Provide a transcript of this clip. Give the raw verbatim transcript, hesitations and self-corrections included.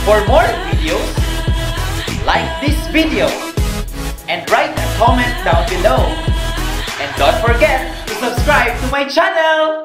For more videos, like this video and write a comment down below. And don't forget to subscribe to my channel!